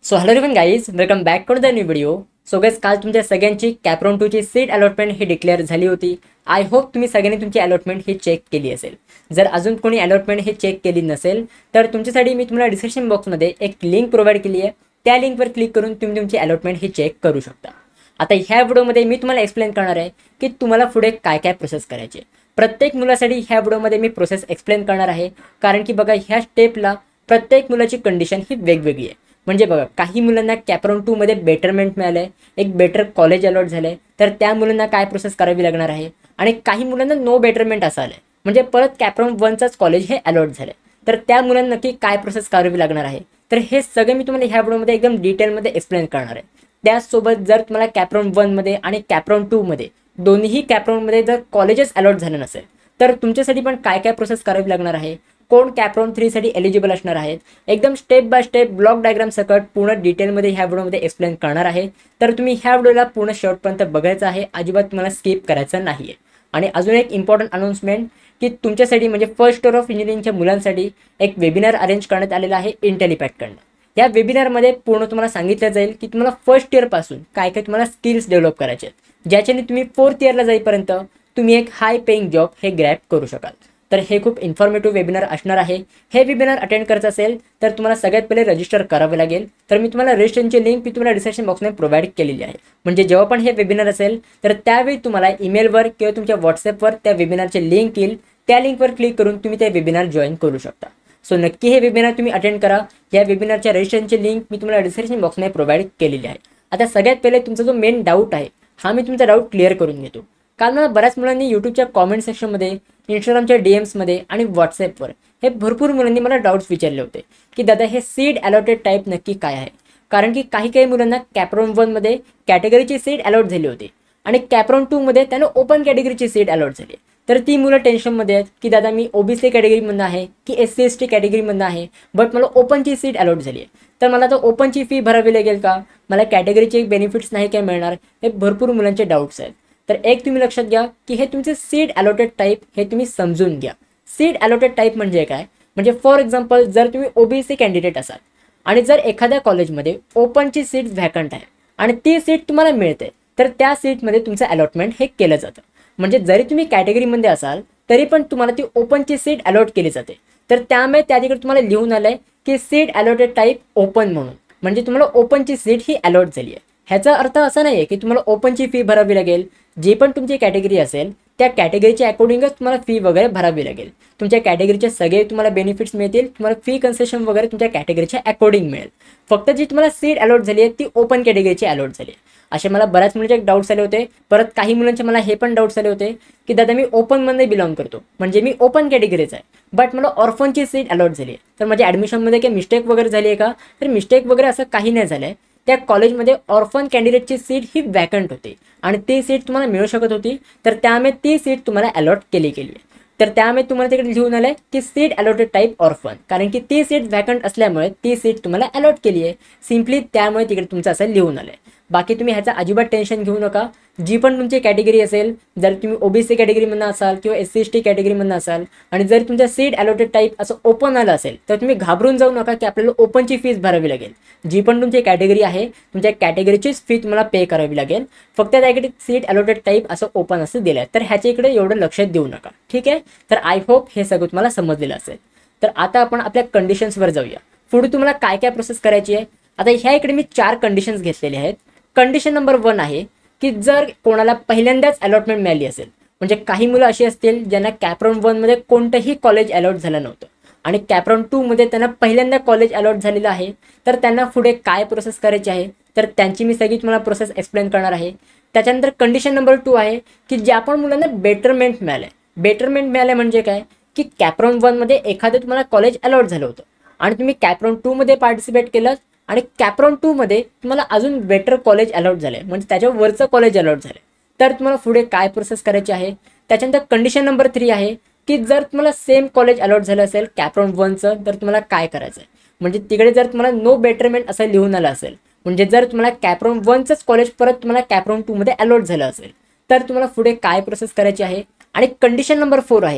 So hello everyone guys, welcome back to the new video. So guys, काल तुमच्या सगळ्यांची CAP round 2 ची seat allotment ही declare झाली होती. आय होप तुम्ही सगळ्यांनी तुमची अलॉटमेंट ही चेक केली असेल. जर अजून कोणी अलॉटमेंट हे चेक केली नसेल तर तुमच्यासाठी मी तुम्हाला डिस्क्रिप्शन बॉक्समध्ये एक लिंक प्रोव्हाइड केली आहे. त्या लिंकवर क्लिक करून तुम्ही तुमची अलॉटमेंट ही चेक करू शकता. आता ह्या व्हिडिओमध्ये मी तुम्हाला एक्सप्लेन करणार आहे की तुम्हाला पुढे काय काय प्रोसेस करायची आहे. प्रत्येक मुलासाठी ह्या व्हिडिओमध्ये मी प्रोसेस एक्सप्लेन करणार आहे, कारण की बघा ह्या स्टेपला प्रत्येक मुलाची कंडिशन ही वेगवेगळी आहे. म्हणजे बघा, काही मुलांना कॅप्रॉन 2 मध्ये बेटरमेंट मिळालं आहे, एक बेटर कॉलेज अलॉट झालं आहे, तर त्या मुलांना काय प्रोसेस करावी लागणार आहे. आणि काही मुलांना नो बेटरमेंट असं आलं आहे, म्हणजे परत कॅप्रॉन 1चाच कॉलेज हे अलॉट झालं आहे, तर त्या मुलांना नक्की काय प्रोसेस करावी लागणार आहे. तर हे सगळे मी तुम्हाला ह्या व्हिडिओमध्ये एकदम डिटेलमध्ये एक्सप्लेन करणार आहे. त्याचसोबत जर तुम्हाला कॅप्रॉन 1 मध्ये आणि कॅप्रॉन 2 मध्ये दोन्ही कॅप्रॉनमध्ये जर कॉलेजेस अलॉट झालं नसेल तर तुमच्यासाठी पण काय काय प्रोसेस करावी लागणार आहे, कोण कॅप्रॉन 3 साठी एलिजिबल असणार आहेत, एकदम step by step block diagram सकट पूर्ण डिटेलमध्ये ह्या व्हिडिओमध्ये एक्सप्लेन करणार आहे. तर तुम्ही ह्या व्हिडिओला पूर्ण शेवटपर्यंत बघायचं आहे, अजिबात तुम्हाला स्किप करायचं नाही आहे. आणि अजून एक इम्पॉर्टंट अनाउन्समेंट की तुमच्यासाठी म्हणजे फर्स्ट इयर ऑफ इंजिनिअरिंगच्या मुलांसाठी एक वेबिनार अरेंज करण्यात आलेला आहे इंटेलिपॅडकडनं. या वेबिनारमध्ये पूर्ण तुम्हाला सांगितलं जाईल की तुम्हाला फर्स्ट इयरपासून काय काय तुम्हाला स्किल्स डेव्हलप करायचे आहेत, ज्याच्याने तुम्ही फोर्थ इयरला जाईपर्यंत तुम्ही एक हाय पेइंग जॉब हे ग्रॅब करू शकाल. तर हे खूप इन्फॉर्मेटिव्ह वेबिनार असणार आहे. हे वेबिनार अटेंड करायचं असेल तर तुम्हाला सगळ्यात पहिले रजिस्टर करावं लागेल. तर मी तुम्हाला रजिस्ट्रेशनची लिंक तुम्हाला डिस्क्रिप्शन बॉक्समध्ये प्रोव्हाइड केलेली आहे. म्हणजे जेव्हा पण हे वेबिनार असेल तर त्यावेळी तुम्हाला ईमेलवर किंवा तुमच्या व्हॉट्सअपवर त्या वेबिनारचे लिंक येईल. त्या लिंकवर क्लिक करून तुम्ही ते वेबिनार जॉईन करू शकता. सो नक्की हे वेबिनार तुम्ही अटेंड करा. या वेबिनारच्या रजिस्ट्रेशनची लिंक मी तुम्हाला डिस्क्रिप्शन बॉक्समध्ये प्रोव्हाइड केलेली आहे. आता सगळ्यात पहिले तुमचा जो मेन डाऊट आहे हा मी तुमचा डाऊट क्लिअर करून घेतो. काल मला बऱ्याच मुलांनी यूट्यूबच्या कॉमेंट सेक्शनमध्ये, इंस्टाग्रामच्या DMsमध्ये आणि व्हॉट्सअपवर हे भरपूर मुलांनी मला डाऊट्स विचारले होते की दादा हे सीट अलॉटेड टाईप नक्की काय आहे. कारण की काही मुलांना कॅप्रॉन 1 मध्ये कॅटेगरीची सीट अलॉट झाली होती आणि कॅप्रॉन 2 मध्ये त्यांना ओपन कॅटेगरीची सीट अलॉट झाली. तर ती मुलं टेन्शनमध्ये आहेत की दादा मी OBC कॅटेगरीमधनं आहे की SC ST कॅटेगरीमधनं आहे, बट मला ओपनची सीट अलॉट झाली आहे. तर मला आता ओपनची फी भरावी लागेल का, मला कॅटेगरीचे बेनिफिट्स नाही काय मिळणार, हे भरपूर मुलांचे डाऊट्स आहेत. तर एक तुम्ही लक्षात घ्या की हे तुमचे सीट अलॉटेड टाईप हे तुम्ही समजून घ्या. सीट अलॉटेड टाईप म्हणजे काय, म्हणजे फॉर एक्झाम्पल जर तुम्ही OBC कॅन्डिडेट असाल आणि जर एखाद्या कॉलेजमध्ये ओपनची सीट व्हॅकंट आहे आणि ती सीट तुम्हाला मिळते तर त्या सीटमध्ये तुमचं अलॉटमेंट हे केलं जातं. म्हणजे जरी तुम्ही कॅटेगरीमध्ये असाल तरी पण तुम्हाला ती ओपनची सीट अलॉट केली जाते. तर त्यामुळे त्या ठिकाणी तुम्हाला लिहून आलंय की सीट अलॉटेड टाईप ओपन म्हणून, म्हणजे तुम्हाला ओपनची सीट ही अलॉट झाली आहे. ह्याचा अर्थ असा नाही आहे की तुम्हाला ओपनची फी भरावी लागेल. जी पण तुमची कॅटेगरी असेल त्या कॅटेगरीच्या अकॉर्डिंगच तुम्हाला फी वगैरे भरावी लागेल. तुमच्या कॅटेगरीचे सगळे तुम्हाला बेनिफिट्स मिळतील, तुम्हाला फी कन्सेशन वगैरे तुमच्या कॅटेगरीच्या अकॉर्डिंग मिळेल. फक्त जी तुम्हाला सीट अलॉट झाली आहे ती ओपन कॅटेगरीची अलॉट झाली आहे. असे मला बऱ्याच मुलांचे डाऊट्स आले होते. परत काही मुलांचे मला हे पण डाऊट्स आले होते की दादा मी ओपनमध्ये बिलॉंग करतो, म्हणजे मी ओपन कॅटेगरीचा आहे, बट मला ऑर्फनची सीट अलॉट झाली आहे, तर माझ्या ॲडमिशनमध्ये काही मिस्टेक वगैरे झाली आहे का. तर मिस्टेक वगैरे असं काही नाही झालं आहे. त्या कॉलेजमध्ये ऑर्फन कॅन्डिडेटची सीट ही वॅकंट होती आणि ती सीट तुम्हाला मिळू शकत होती, तर त्यामुळे ती सीट तुम्हाला अलॉट केली गेली आहे. तर त्यामुळे तुम्हाला तिकडे लिहून आलं आहे की सीट अलॉटेड टाईप ऑर्फन, कारण की ती सीट व्हॅकंट असल्यामुळे ती सीट तुम्हाला अलॉट केली आहे. सिम्पली त्यामुळे तिकडे तुमचं असं लिहून आलं आहे. बाकी तुम्ही ह्याचा अजिबात टेन्शन घेऊ नका. जी पण तुमची कॅटेगरी असेल, जर तुम्ही OBC कॅटेगरीमधून असाल किंवा SC ST कॅटेगरीमधून असाल आणि जर तुमच्या सीट अलॉटेड टाईप असं ओपन आलं असेल तर तुम्ही घाबरून जाऊ नका की आपल्याला ओपनची फीस भरावी लागेल. जी पण तुमची कॅटेगरी आहे तुमच्या कॅटेगरीचीच फी तुम्हाला पे करावी लागेल. फक्त त्याकडे सीट अलॉटेड टाईप असं ओपन असं दिलं आहे, तर ह्याच्या इकडे एवढं लक्षात देऊ नका. ठीक आहे. तर आय होप हे सगळं तुम्हाला समजलेलं असेल. तर आता आपण आपल्या कंडिशन्सवर जाऊया. पुढे तुम्हाला काय काय प्रोसेस करायची आहे. आता ह्या इकडे मी 4 कंडिशन्स घेतलेले आहेत. कंडिशन नंबर 1 आहे की जर कोणाला पहिल्यांदाच अलॉटमेंट मिळाली असेल, म्हणजे काही मुलं अशी असतील ज्यांना कॅप्रॉन 1 मध्ये कोणतंही कॉलेज अलॉट झालं नव्हतं आणि कॅप्रॉन 2 मध्ये त्यांना पहिल्यांदा कॉलेज अलॉट झालेलं आहे, तर त्यांना पुढे काय प्रोसेस करायची आहे तर त्यांची मी सगळी तुम्हाला प्रोसेस एक्सप्लेन करणार आहे. त्याच्यानंतर कंडिशन नंबर 2 आहे की ज्या पण मुलांना बेटरमेंट मिळालं आहे. बेटरमेंट मिळालं म्हणजे काय की कॅप्रॉन 1 मध्ये एखादं तुम्हाला कॉलेज अलॉट झालं होतं आणि तुम्ही कॅप्रॉन 2 मध्ये पार्टिसिपेट केलं आणि कॅप्रॉन 2 मध्ये तुम्हाला अजून बेटर कॉलेज अलॉट झाले, म्हणजे त्याच्यावरचं कॉलेज अलॉट झाले, तर तुम्हाला पुढे काय प्रोसेस करायची आहे. त्याच्यानंतर कंडिशन नंबर 3 आहे की जर तुम्हाला सेम कॉलेज अलॉट झालं असेल कॅप्रॉन 1चं तर तुम्हाला काय करायचं आहे. म्हणजे तिकडे जर तुम्हाला नो बेटरमेंट असं लिहून आलं असेल, म्हणजे जर तुम्हाला कॅप्रॉन 1चंच कॉलेज परत तुम्हाला कॅप्रॉन 2 मध्ये अलॉट झालं असेल तर तुम्हाला पुढे काय प्रोसेस करायची आहे. आणि कंडिशन नंबर 4 आहे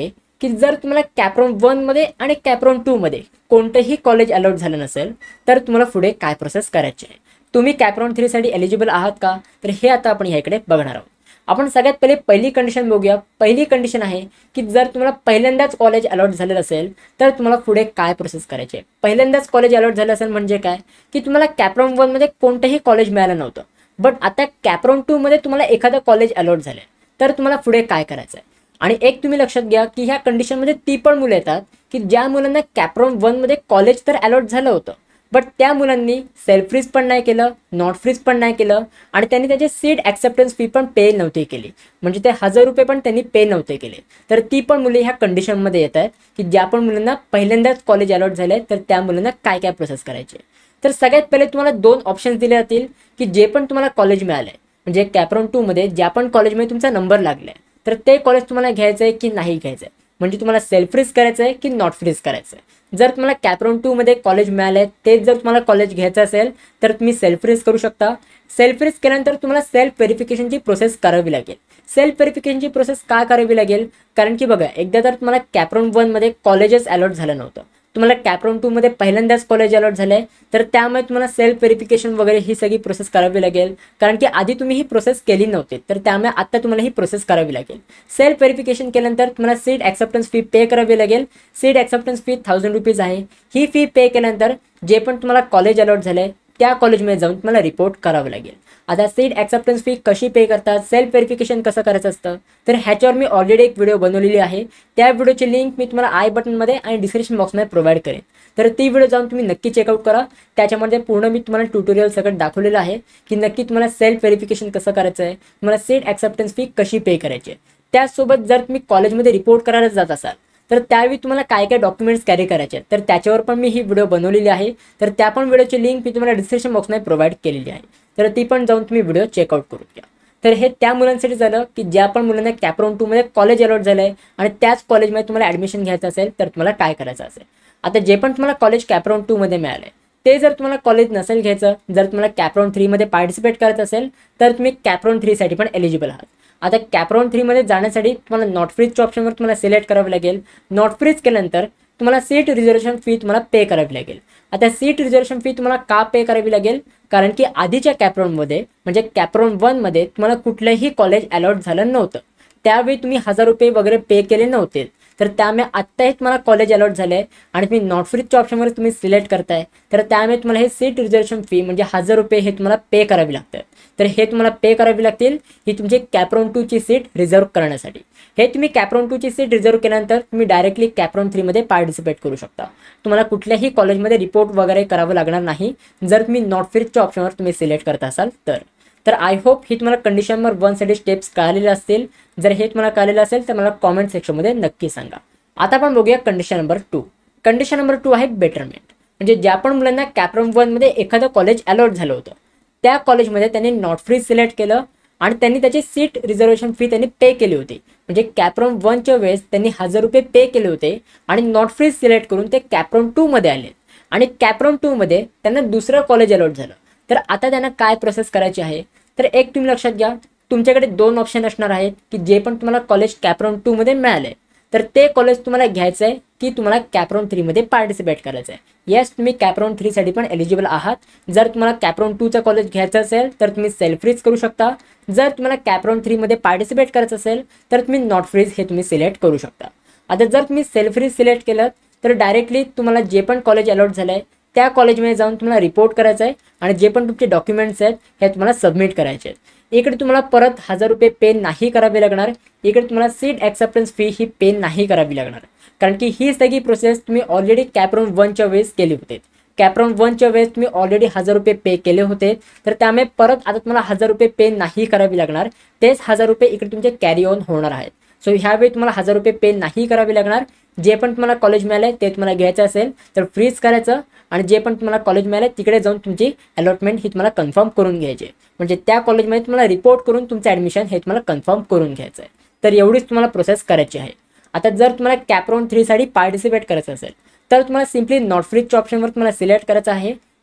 की जर तुम्हाला कॅपराऊंड 1 मध्ये आणि कॅपराऊंड 2 मध्ये कोणतंही कॉलेज अलॉट झालं नसेल तर तुम्हाला पुढे काय प्रोसेस करायची आहे. तुम्ही कॅपराऊंड 3 साठी एलिजिबल आहात का, तर हे आता आपण ह्याकडे बघणार आहोत. आपण सगळ्यात पहिले पहिली कंडिशन बघूया. पहिली कंडिशन आहे की जर तुम्हाला पहिल्यांदाच कॉलेज अलॉट झालेलं असेल तर तुम्हाला पुढे काय प्रोसेस करायची आहे. पहिल्यांदाच कॉलेज अलॉट झालं असेल म्हणजे काय, की तुम्हाला कॅपराऊंड 1 मध्ये कोणतंही कॉलेज मिळालं नव्हतं, बट आता कॅपराऊंड 2 मध्ये तुम्हाला एखादं कॉलेज अलॉट झालं तर तुम्हाला पुढे काय करायचं आहे. आणि एक तुम्ही लक्षात घ्या की ह्या कंडिशनमध्ये ती पण मुलं येतात की ज्या मुलांना कॅपराऊंड 1 मध्ये कॉलेज तर अलॉट झालं होतं, बट त्या मुलांनी सेल्फ फ्रीज पण नाही केलं, नॉट फ्रीज पण नाही केलं आणि त्यांनी त्याची सीट ॲक्सेप्टन्स फी पण पे नव्हती केली, म्हणजे ते 1000 रुपये पण त्यांनी पे नव्हते केले. तर ती पण मुले ह्या कंडिशनमध्ये येत आहेत की ज्या पण मुलांना पहिल्यांदाच कॉलेज अलॉट झाले तर त्या मुलांना काय काय प्रोसेस करायचे. तर सगळ्यात पहिले तुम्हाला 2 ऑप्शन्स दिले जातील की जे पण तुम्हाला कॉलेज मिळालं आहे, म्हणजे कॅपराऊंड 2 मध्ये ज्या पण कॉलेजमध्ये तुमचा नंबर लागला आहे तर ते कॉलेज तुम्हाला घ्यायचं आहे की नाही घ्यायचं आहे, म्हणजे तुम्हाला सेल्फ फ्रीज करायचं आहे की नॉट फ्रीज करायचं आहे. जर तुम्हाला कॅपराऊंड 2 मध्ये कॉलेज मिळाले तेच जर तुम्हाला कॉलेज घ्यायचं असेल तर तुम्ही सेल्फ फ्रीज करू शकता. सेल्फ फ्रीज केल्यानंतर तुम्हाला सेल्फ व्हेरिफिकेशनची प्रोसेस करावी लागेल. सेल्फ व्हेरिफिकेशनची प्रोसेस का करावी लागेल, कारण की बघा एकदा जर तुम्हाला कॅपराऊंड 1 मध्ये कॉलेजच अलॉट झालं नव्हतं, तुम्हाला कॅपराऊंड 2 मध्ये पहिल्यांदाच कॉलेज अलॉट झालंय तर त्यामुळे तुम्हाला सेल्फ व्हेरिफिकेशन वगैरे ही सगळी प्रोसेस करावी लागेल, कारण की आधी तुम्ही ही प्रोसेस केली नव्हती. तर त्यामुळे आता तुम्हाला ही प्रोसेस करावी लागेल. सेल्फ व्हेरिफिकेशन केल्यानंतर तुम्हाला सीट ॲक्सेप्टन्स फी पे करावी लागेल. सीट ॲक्सेप्टन्स फी 1000 रुपीज आहे. ही फी पे केल्यानंतर जे पण तुम्हाला कॉलेज अलॉट झालंय त्या कॉलेजमध्ये जाऊन तुम्हाला रिपोर्ट करावं लागेल. आता सीट ॲक्सेप्टन्स फी कशी पे करतात, सेल्फ व्हेरिफिकेशन कसं करायचं असतं, तर ह्याच्यावर मी ऑलरेडी एक व्हिडिओ बनवलेली आहे. त्या व्हिडिओची लिंक मी तुम्हाला आय बटनमध्ये आणि डिस्क्रिप्शन बॉक्समध्ये प्रोव्हाइड करेन. तर ती व्हिडिओ जाऊन तुम्ही नक्की चेकआउट करा. त्याच्यामध्ये पूर्ण मी तुम्हाला ट्युटोरियल सगळं दाखवलेलं आहे की नक्की तुम्हाला सेल्फ व्हेरिफिकेशन कसं करायचं आहे, तुम्हाला सीट ॲक्सेप्टन्स फी कशी पे करायची आहे. त्याचसोबत जर तुम्ही कॉलेजमध्ये रिपोर्ट करायला जात असाल तर त्यावेळी तुम्हाला काय काय डॉक्युमेंट्स कॅरी करायचे तर त्याच्यावर पण मी ही व्हिडिओ बनवलेली आहे. तर त्या पण व्हिडिओची लिंक मी तुम्हाला डिस्क्रिप्शन बॉक्समध्ये प्रोव्हाइड केलेली आहे. तर ती पण जाऊन तुम्ही व्हिडिओ चेकआउट करून घ्या. तर हे त्या मुलांसाठी झालं की ज्या पण मुलांना कॅपराऊंड 2 मध्ये कॉलेज अलॉट झालं आहे आणि त्याच कॉलेजमध्ये तुम्हाला ॲडमिशन घ्यायचं असेल तर तुम्हाला काय करायचं असेल. आता जे पण तुम्हाला कॉलेज कॅपराऊंड 2 मध्ये मिळालं आहे ते जर तुम्हाला कॉलेज नसेल घ्यायचं, जर तुम्हाला कॅपराऊंड 3 मध्ये पार्टिसिपेट करायचं असेल तर तुम्ही कॅपराऊंड 3 साठी पण एलिजिबल आहात. आता कॅपराऊंड 3 मध्ये जाण्यासाठी तुम्हाला नॉट फ्रीजच्या ऑप्शनवर तुम्हाला सिलेक्ट करावं लागेल. नॉट फ्रीज केल्यानंतर तुम्हाला सीट रिझर्वेशन फी तुम्हाला पे करावी लागेल. आता सीट रिझर्वेशन फी तुम्हाला का पे करावी लागेल, कारण की आधीच्या कॅपराऊंडमध्ये म्हणजे कॅपराऊंड 1 मध्ये तुम्हाला कुठलंही कॉलेज अलॉट झालं नव्हतं, त्यावेळी तुम्ही 1000 रुपये वगैरे पे केले नव्हते. तर त्यामुळे आत्ताही तुम्हाला कॉलेज अलॉट झालं आहे आणि तुम्ही नॉट फ्रीजच्या ऑप्शनवर तुम्ही सिलेक्ट करताय तर त्यामुळे तुम्हाला हे सीट रिझर्वेशन फी म्हणजे 1000 रुपये हे तुम्हाला पे करावी लागतं. तर हे तुम्हाला पे करावी लागतील ही तुमची कॅपराऊंड 2 ची सीट रिझर्व करण्यासाठी. हे तुम्ही कॅपराऊंड 2 ची सीट रिझर्व केल्यानंतर तुम्ही डायरेक्टली कॅपराऊंड 3 मध्ये पार्टिसिपेट करू शकता. तुम्हाला कुठल्याही कॉलेजमध्ये रिपोर्ट वगैरे करावं लागणार नाही जर तुम्ही नॉट फ्रीजच्या ऑप्शनवर तुम्ही सिलेक्ट करत असाल तर. तर आय होप ही तुम्हाला कंडिशन नंबर 1 साठी स्टेप्स कळालेले असतील. जर हे तुम्हाला कळलेलं असेल तर मला कॉमेंट सेक्शनमध्ये नक्की सांगा. आता आपण बघूया कंडिशन नंबर 2. कंडिशन नंबर 2 आहे बेटरमेंट, म्हणजे ज्या पण मुलांना कॅपराऊंड 1 मध्ये एखादं कॉलेज अलॉट झालं होतं त्या कॉलेजमध्ये त्यांनी नॉट फ्रीज सिलेक्ट केलं आणि त्यांनी त्याची सीट रिझर्वेशन फी त्यांनी पे केली होती. म्हणजे कॅपराऊंड 1च्या वेळेस त्यांनी 1000 रुपये पे केले होते आणि नॉट फ्रीज सिलेक्ट करून ते कॅपराऊंड 2 मध्ये आले आणि कॅपराऊंड 2 मध्ये त्यांना दुसरं कॉलेज अलॉट झालं. तर आता त्यांना काय प्रोसेस करायची आहे, तर एक तुम्ही लक्षात घ्या तुमच्याकडे 2 ऑप्शन असणार आहेत की जे पण तुम्हाला कॉलेज कॅपराऊंड 2 मध्ये मिळाले तर ते कॉलेज तुम्हाला घ्यायचं आहे की तुम्हाला कॅपराऊंड 3 मध्ये पार्टिसिपेट करायचं आहे. येस, तुम्ही कॅपराऊंड 3 साठी पण एलिजिबल आहात. जर तुम्हाला कॅपराऊंड 2चा कॉलेज घ्यायचं असेल तर तुम्ही सेल्फ फ्रीज करू शकता. जर तुम्हाला कॅपराऊंड 3 मध्ये पार्टिसिपेट करायचं असेल तर तुम्ही नॉट फ्रीज हे तुम्ही सिलेक्ट करू शकता. आता जर तुम्ही सेल्फ फ्रीज सिलेक्ट केलं तर डायरेक्टली तुम्हाला जे पण कॉलेज अलॉट झालं आहे त्या कॉलेजमध्ये जाऊन तुम्हाला रिपोर्ट करायचं आहे आणि जे पण तुमचे डॉक्युमेंट्स आहेत हे तुम्हाला सबमिट करायचे आहेत. इकडे तुम्हाला परत 1000 रुपये पे नाही करावे लागणार. इकडे तुम्हाला सीट ॲक्सेप्टन्स फी ही पे नाही करावी लागणार, कारण की ही सगळी प्रोसेस तुम्ही ऑलरेडी कॅपराऊंड 1च्या वेळेस केली होती. कॅपराऊंड 1च्या वेळेस तुम्ही ऑलरेडी 1000 रुपये पे केले होते तर त्यामुळे परत आता तुम्हाला 1000 रुपये पे नाही करावी लागणार. तेच 1000 रुपये इकडे तुमचे कॅरी ऑन होणार आहेत. सो ह्यावेळी तुम्हाला 1000 रुपये पे नाही करावे लागणार. जे पण तुम्हाला कॉलेज मिळालं ते तुम्हाला घ्यायचं असेल तर फ्रीज करायचं आणि जे पण तुम्हाला कॉलेज मिळालं तिकडे जाऊन तुमची अलॉटमेंट ही तुम्हाला कन्फर्म करून घ्यायची, म्हणजे त्या कॉलेजमध्ये तुम्हाला रिपोर्ट करून तुमचं ॲडमिशन हे तुम्हाला कन्फर्म करून घ्यायचं आहे. तर एवढीच तुम्हाला प्रोसेस करायची आहे. आता जर तुम्हाला कॅपराऊंड 3 साठी पार्टिसिपेट करायचं असेल तर तुम्हाला सिम्पली नॉट फ्रीजच्या ऑप्शनवर तुम्हाला सिलेक्ट करायचं आहे.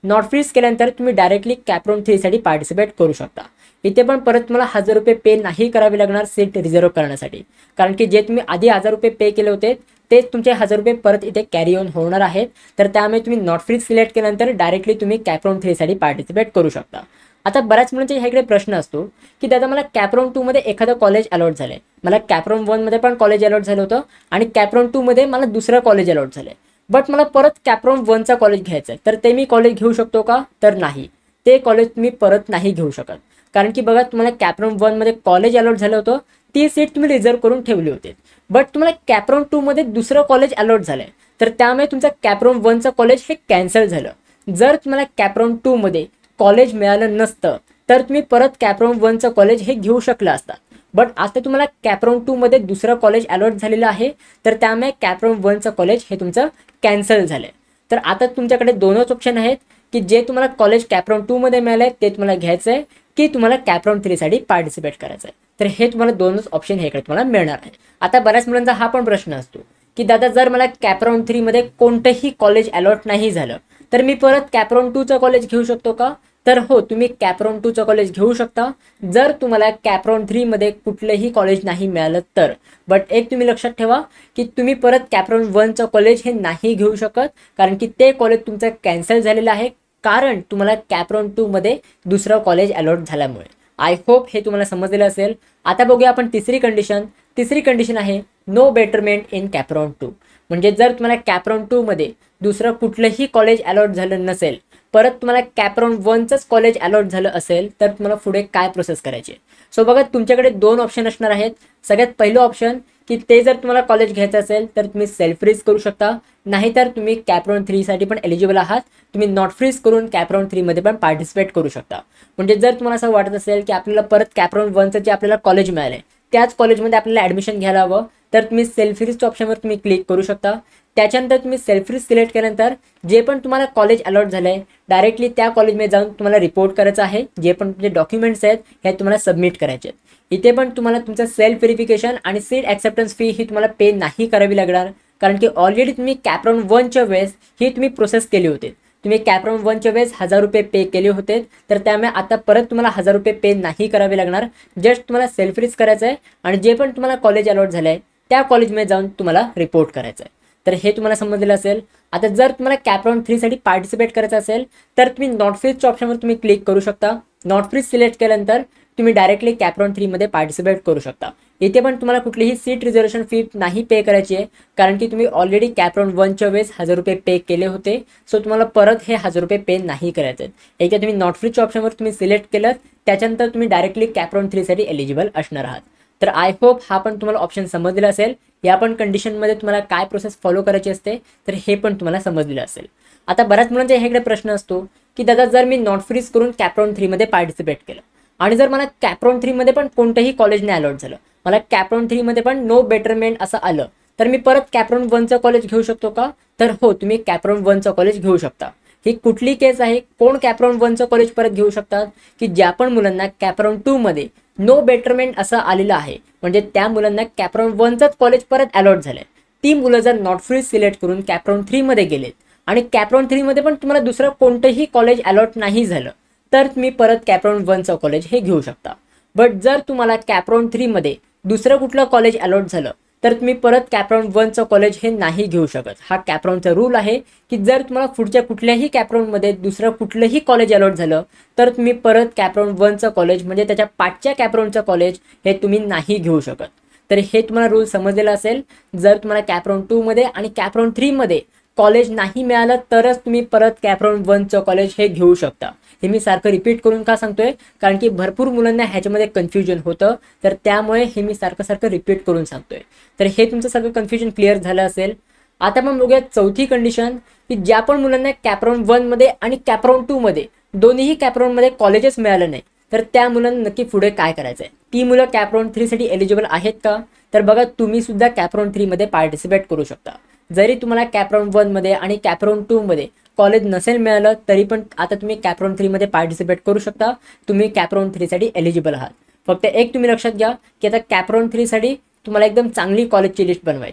नॉट फ्रीज केल्यानंतर तुम्ही डायरेक्टली कॅपराउंड 3 साठी पार्टिसिपेट करू शकता। इथे पण परत तुम्हाला 1000 रुपये पे नाही करावे लागणार सीट रिझर्व करण्यासाठी, कारण की जे तुम्ही आधी 1000 रुपये पे केले होते तेच तुमचे 1000 रुपये परत इथे कॅरी ऑन होणार आहेत। तर त्यामुळे तुम्ही नॉट फ्रीज सिलेक्ट केल्यानंतर डायरेक्टली तुम्ही कॅपराउंड 3 साठी पार्टिसिपेट करू शकता। आता बऱ्याच मुलांच्या ह्याकडे प्रश्न असतो की दादा मला कॅपराउंड 2 मध्ये एखादं कॉलेज अलॉट झालंय, मला कॅपराउंड 1 मध्ये पण कॉलेज अलॉट झालं होतं आणि कॅपराउंड 2 मध्ये मला दुसरं कॉलेज अलॉट झालंय, बट मला परत कॅपराउंड 1 चा कॉलेज घ्यायचं आहे, तर ते मी कॉलेज घेऊ शकतो का? तर नाही, ते कॉलेज तुम्ही परत नाही घेऊ शकत, कारण की बघा तुम्हाला कॅपराउंड 1 मध्ये कॉलेज अलॉट झालं होतं, ती सीट तुम्ही रिझर्व करून ठेवली होती, बट तुम्हाला कॅपराउंड 2 मध्ये दुसरं कॉलेज अलॉट झालंय, तर त्यामुळे तुमचं कॅपराउंड 1 चं कॉलेज हे कॅन्सल झालं। जर तुम्हाला कॅपराउंड 2 मध्ये कॉलेज मिळालं नसतं तर तुम्ही परत कॅपराउंड 1 चं कॉलेज हे घेऊ शकला असता, बट आता तुम्हाला कॅपराउंड 2 मध्ये दुसरं कॉलेज अलॉट झालेलं आहे, तर त्यामुळे कॅपराउंड 1 चं कॉलेज हे तुमचं कॅन्सल झालंय। तर आता तुमच्याकडे दोनच ऑप्शन आहेत की जे तुम्हाला कॉलेज कॅपराउंड 2 मध्ये मिळालंय ते तुम्हाला घ्यायचं आहे की तुम्हाला कॅपराउंड 3 साठी पार्टिसिपेट करायचं आहे। तर हे तुम्हाला दोनच ऑप्शन हे तुम्हाला मिळणार आहे। आता बऱ्याच मुलांचा हा पण प्रश्न असतो की दादा जर मला कॅपराउंड 3 मध्ये कोणतंही कॉलेज अलॉट नाही झालं तर मी परत कॅपराउंड 2 चं कॉलेज घेऊ शकतो का? तर हो, तुम्ही कॅपराउंड 2 चं कॉलेज घेऊ शकता जर तुम्हाला कॅपराउंड 3 मध्ये कुठलंही कॉलेज नाही मिळालं तर। बट एक तुम्ही लक्षात ठेवा की तुम्ही परत कॅपराउंड 1 चं कॉलेज हे नाही घेऊ शकत, कारण की ते कॉलेज तुमचं कॅन्सल झालेलं आहे, कारण तुम्हाला कॅपराउंड 2 मध्ये दुसरं कॉलेज अलॉट झाल्यामुळे। आय होप हे तुम्हाला समजलेलं असेल। आता बघूया आपण तिसरी कंडिशन। तिसरी कंडिशन आहे नो बेटरमेंट इन कॅपराउंड 2, म्हणजे जर तुम्हाला कॅपराउंड 2 मध्ये दुसरं कुठलंही कॉलेज अलॉट झालं नसेल, परत तुम्हाला कॅपराउंड 1 चंच कॉलेज अलॉट झालं असेल, तर तुम्हाला पुढे काय प्रोसेस करायची? सो बघा तुमच्याकडे दोन ऑप्शन असणार आहेत। सगळ्यात पहिलं ऑप्शन की ते जर तुम्हाला कॉलेज घ्यायचं असेल तर तुम्ही सेल्फ फ्रीज करू शकता, नाहीतर तुम्ही कॅपराउंड 3 साठी पण एलिजिबल आहात, तुम्ही नॉट फ्रीज करून कॅपराउंड 3 मध्ये पण पार्टिसिपेट करू शकता। म्हणजे जर तुम्हाला असं वाटत असेल की आपल्याला परत कॅपराउंड 1 चं जे आपल्याला कॉलेज मिळालंय त्याच कॉलेजमध्ये आपल्याला ॲडमिशन घ्यायला हवं, तर तुम्ही सेल्फ फ्रीजच्या ऑप्शनवर तुम्ही क्लिक करू शकता। त्याच्यानंतर तुम्ही सेल्फ फ्रीज सिलेक्ट केल्यानंतर जे पण तुम्हाला कॉलेज अलॉट झालंय डायरेक्टली त्या कॉलेजमध्ये जाऊन तुम्हाला रिपोर्ट करायचं आहे, जे पण तुमचे डॉक्युमेंट्स आहेत हे तुम्हाला सबमिट करायचे आहेत। इथे पण तुम्हाला तुमचं सेल्फ व्हेरिफिकेशन आणि सीट ॲक्सेप्टन्स फी ही तुम्हाला पे नाही करावी लागणार, कारण की ऑलरेडी तुम्ही कॅपराउंड 1 च्या वेळेस ही तुम्ही प्रोसेस केली होती। तुम्ही कॅपराउंड 1 च्या वेळेस 1000 रुपये पे केले होते, तर त्यामुळे आता परत तुम्हाला 1000 रुपये पे नाही करावे लागणार। जस्ट तुम्हाला सेल्फ फ्रीज करायचं आहे आणि जे पण तुम्हाला कॉलेज अलॉट झालंय त्या कॉलेजमध्ये जाऊन तुम्हाला रिपोर्ट करायचं आहे। तर हे तुम्हाला समजलेलं असेल। आता जर तुम्हाला कॅपराउंड 3 साठी पार्टिसिपेट करायचं असेल तर तुम्ही नॉट फ्रीजच्या ऑप्शनवर तुम्ही क्लिक करू शकता। नॉट फ्रीज सिलेक्ट केल्यानंतर तुम्ही डायरेक्टली कॅपराउंड 3 मध्ये पार्टिसिपेट करू शकता। इथे पण तुम्हाला कुठलीही सीट रिझर्वेशन फी नाही पे करायची आहे, कारण की तुम्ही ऑलरेडी कॅपराउंड 1 च्या वेळेस 1000 रुपये पे केले होते, सो तुम्हाला परत हे 1000 रुपये पे नाही करायचे आहेत। एकदा तुम्ही नॉट फ्रीजच्या ऑप्शनवर तुम्ही सिलेक्ट केलं त्याच्यानंतर तुम्ही डायरेक्टली कॅपराउंड 3 साठी एलिजिबल असणार आहात। तर आय होप हा पण तुम्हाला ऑप्शन समजलेला असेल। या पण कंडिशनमध्ये तुम्हाला काय प्रोसेस फॉलो करायची असते तर हे पण तुम्हाला समजलेलं असेल। आता बऱ्याच मुलांच्या ह्याकडे प्रश्न असतो की दादा जर मी नॉट फ्रीज करून कॅपराउंड 3 मध्ये पार्टिसिपेट केलं आणि जर मला कॅपराउंड 3 मध्ये पण कोणतंही कॉलेज नाही अलॉट झालं, मला कॅपराउंड 3 मध्ये पण नो बेटरमेंट असं आलं, तर मी परत कॅपराउंड 1 चं कॉलेज घेऊ शकतो का? तर हो, तुम्ही कॅपराउंड 1 चं कॉलेज घेऊ शकता। ही कुठली केस आहे? कोण कॅपराउंड 1 चं कॉलेज परत घेऊ शकतात? की ज्या पण मुलांना कॅपराउंड 2 मध्ये नो बेटरमेंट असं आलेलं आहे, म्हणजे त्या मुलांना कॅपराउंड 1 चंच कॉलेज परत अलॉट झालंय, ती मुलं जर नॉट फ्रीज सिलेक्ट करून कॅपराउंड 3 मध्ये गेलेत आणि कॅपराउंड 3 मध्ये पण तुम्हाला दुसरं कोणतंही कॉलेज अलॉट नाही झालं, तर तुम्ही परत कॅपराउंड 1 चं कॉलेज हे घेऊ शकता। बट जर तुम्हाला कॅपराउंड 3 मध्ये दुसरं कुठलं कॉलेज अलॉट झालं तर तुम्ही परत कॅपराउंड 1 चं कॉलेज हे नाही घेऊ शकत। हा कॅपराउंडचा रूल आहे की जर तुम्हाला पुढच्या कुठल्याही कॅपराउंडमध्ये दुसरं कुठलंही कॉलेज अलॉट झालं तर तुम्ही परत कॅपराउंड 1 चं कॉलेज म्हणजे त्याच्या पाठच्या कॅपराउंडचं कॉलेज हे तुम्ही नाही घेऊ शकत। तर हे तुम्हाला रूल समजलेला असेल। जर तुम्हाला कॅपराउंड 2 मध्ये आणि कॅपराउंड 3 मध्ये कॉलेज नाही मिळालं तरच तुम्ही परत कॅपराउंड 1 चं कॉलेज हे घेऊ शकता। हे मी सारखं रिपीट करून का सांगतोय, कारण की भरपूर मुलांना ह्याच्यामध्ये कन्फ्युजन होतं, तर त्यामुळे हे मी सारखं रिपीट करून सांगतोय। तर हे तुमचं सगळं कन्फ्युजन क्लिअर झालं असेल। आता मग बघूया चौथी कंडिशन की ज्या पण मुलांना कॅपराउंड 1 मध्ये आणि कॅपराउंड 2 मध्ये दोन्हीही कॅपराउंड मध्ये कॉलेजेस मिळालं नाही, तर त्या मुलांना नक्की पुढे काय करायचं आहे? ती मुलं कॅपराउंड 3 साठी एलिजिबल आहेत का? तर बघा तुम्ही सुद्धा कॅपराउंड 3 मध्ये पार्टिसिपेट करू शकता। जरी तुम्हाला कॅपराउंड 1 मध्ये आणि कॅपराउंड 2 मध्ये कॉलेज नसेल मिळालं तरी पण आता तुम्ही कॅपराउंड 3 मध्ये पार्टिसिपेट करू शकता। तुम्ही कॅपराउंड 3 साठी एलिजिबल आहात। फक्त एक तुम्ही लक्षात घ्या की आता कॅपराउंड 3 साठी तुम्हाला एकदम चांगली कॉलेजची लिस्ट बनवायची,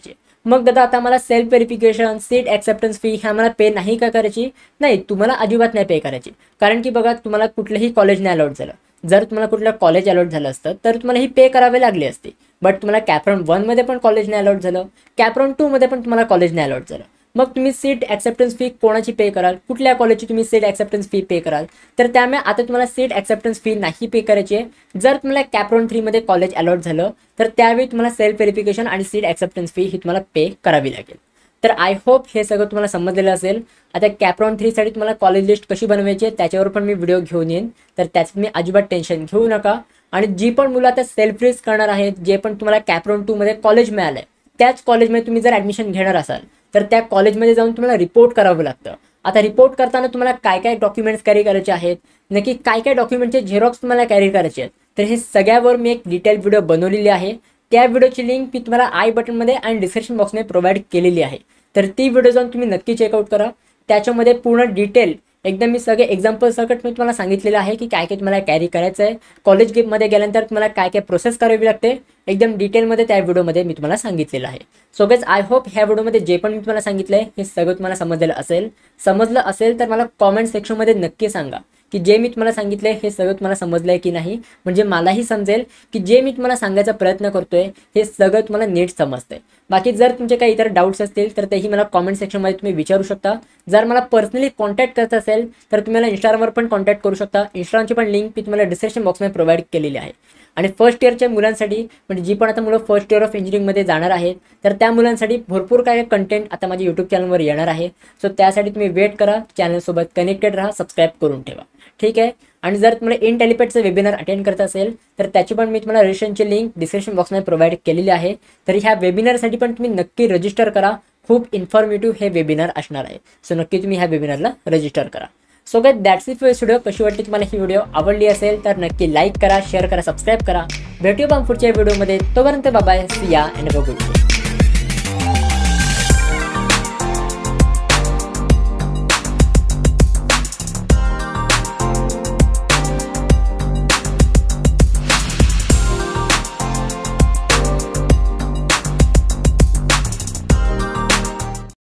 मग दादा आता मला self verification, seat acceptance fee ह्या मला पे नाही का करायची? नाही, तुम्हाला अजिबात नाही पे करायची. कारण की बघा, तुम्हाला कुठलंही कॉलेज नाही अलॉट झालं. जर तुम्हाला कुठलं कॉलेज अलॉट झालं असतं तर तुम्हाला ही पे करावे लागली असते. बट तुम्हाला कॅप्रॉन 1मध्ये पण कॉलेज नाही अलॉट झालं, कॅप्रॉन 2मध्ये पण तुम्हाला कॉलेज नाही अलॉट झालं. मग तुम्ही सीट ॲक्सेप्टन्स फी कोणाची पे कराल? कुठल्या कॉलेजची तुम्ही सीट ॲक्सेप्टन्स फी पे कराल? तर त्यामुळे आता तुम्हाला सीट ॲक्सेप्टन्स फी नाही पे करायची आहे. जर तुम्हाला कॅप्रॉन 3मध्ये कॉलेज अलॉट झालं तर त्यावेळी तुम्हाला सेल्फ व्हेरिफिकेशन आणि सीट ॲक्सेप्टन्स फी ही तुम्हाला पे करावी लागेल. तर आय होप हे सगळं तुम्हाला समजलेलं असेल. आता कॅप्रॉन 3साठी तुम्हाला कॉलेज लिस्ट कशी बनवायची आहे त्याच्यावर पण मी व्हिडिओ घेऊन येईन, तर त्याचं तुम्ही अजिबात टेन्शन घेऊ नका. आणि जी पण मुलं आता सेल्फ रिस्क करणार आहेत, जे पण तुम्हाला कॅप्रॉन 2मध्ये कॉलेज मिळालं आहे त्याच कॉलेजमध्ये तुम्ही जर ॲडमिशन घेणार असाल तर त्या कॉलेजमध्ये जाऊन तुम्हाला रिपोर्ट करावं लागतं. आता रिपोर्ट करताना तुम्हाला काय काय डॉक्युमेंट्स कॅरी करायचे आहेत, नक्की काय काय डॉक्युमेंटचे झेरॉक्स तुम्हाला कॅरी करायचे आहेत, तर हे सगळ्यावर मी एक डिटेल व्हिडिओ बनवलेली आहे. त्या व्हिडिओची लिंक मी तुम्हाला आय बटनमध्ये आणि डिस्क्रिप्शन बॉक्समध्ये प्रोव्हाइड केलेली आहे. तर ती व्हिडिओ जाऊन तुम्ही नक्की चेकआउट करा. त्याच्यामध्ये पूर्ण डिटेल एकदम मी सगळे एक्झाम्पल सकट मी तुम्हाला सांगितलेलं आहे की काय काय तुम्हाला कॅरी करायचं आहे, कॉलेज गेममध्ये गेल्यानंतर तुम्हाला काय काय प्रोसेस करावी लागते, एकदम डिटेलमध्ये त्या व्हिडिओमध्ये मी तुम्हाला सांगितलेलं आहे. सो गाइस, आय होप ह्या व्हिडिओमध्ये जे पण मी तुम्हाला सांगितलं आहे हे सगळं तुम्हाला समजलं असेल तर मला कॉमेंट सेक्शनमध्ये नक्की सांगा की जे मी तुम्हाला सांगितलं आहे हे सगळं तुम्हाला समजलं आहे की नाही. म्हणजे मलाही समजेल की जे मी तुम्हाला सांगायचा प्रयत्न करतोय हे सगळं तुम्हाला नीट समजतंय. बाकी जर तुमचे काही इतर डाऊट्स असतील तर तेही मला कॉमेंट सेक्शनमध्ये तुम्ही विचारू शकता. जर मला पर्सनली कॉन्टॅक्ट करायचं असेल तर तुम्ही मला इंस्टाग्रामवर पण कॉन्टॅक्ट करू शकता. इंस्टाग्रामची पण लिंक मी तुम्हाला डिस्क्रिप्शन बॉक्समध्ये प्रोव्हाइड केलेली आहे. आणि फर्स्ट इयरच्या मुलांसाठी म्हणजे जी पण आता मुलं फर्स्ट इयर ऑफ इंजिनिअरिंगमध्ये जाणार आहेत तर त्या मुलांसाठी भरपूर काय कंटेंट आता माझ्या यूट्यूब चॅनलवर येणार आहे. सो त्यासाठी तुम्ही वेट करा, चॅनलसोबत कनेक्टेड राहा, सबस्क्राईब करून ठेवा. ठीक आहे. आणि जर तुम्हाला इंटेलिपेटचं वेबिनार अटेंड करत असेल तर त्याची पण मी तुम्हाला रजिस्ट्रेशनची लिंक डिस्क्रिप्शन बॉक्समध्ये प्रोव्हाइड केलेली आहे. तर ह्या वेबिनारसाठी पण तुम्ही नक्की रजिस्टर करा. खूप इन्फॉर्मेटिव्ह हे वेबिनार असणार आहे. सो नक्की तुम्ही ह्या वेबिनारला रजिस्टर करा. So guys, that's it for this video. कशी वाटली तुम्हाला ही व्हिडिओ? आवडली असेल तर नक्की लाईक करा, शेअर करा, सबस्क्राईब करा. भेटूया पुढच्या व्हिडिओमध्ये. तोपर्यंत bye bye, see ya and have a good day.